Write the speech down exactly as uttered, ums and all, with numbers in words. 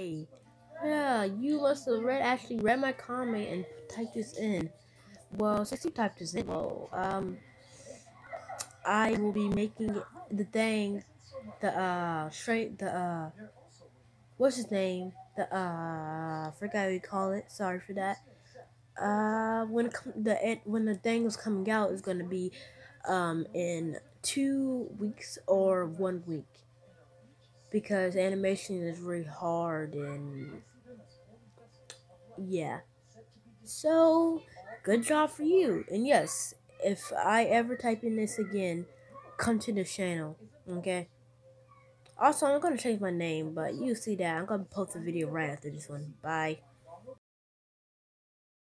Hey, yeah, you must have read actually read my comment and typed this in. Well, since you typed this in, well, um, I will be making the thing, the uh, straight, the uh, what's his name? The uh, I forgot what you call it. Sorry for that. Uh, when it com- the it, when the thing is coming out is gonna be, um, in two weeks or one week because animation is really hard and yeah. So, good job for you. And yes, if I ever type in this again, come to the channel, okay? Also, I'm gonna change my name, but you see that. I'm gonna post a video right after this one. Bye.